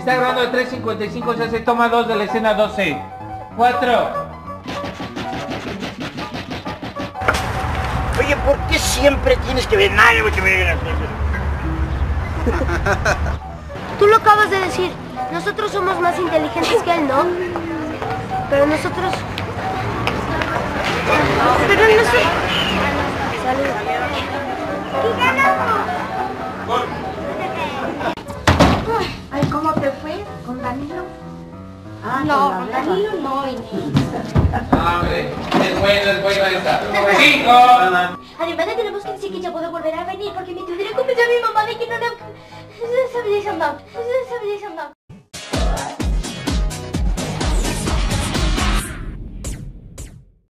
está grabando de 3:55, se hace toma 2 de la escena 12. 4. Oye, ¿por qué siempre tienes que ver algo que ver las cosas? Tú lo acabas de decir. Nosotros somos más inteligentes que él, ¿no? Pero nosotros... Pero no sé... Salud. Ay, ¿cómo te fue con Danilo? Ah, No, con Danilo no, Inés. Hombre, es bueno esta. 5. Además de que tenemos que decir que ya puedo volver a venir porque me tendré que convencer a mi mamá de que no...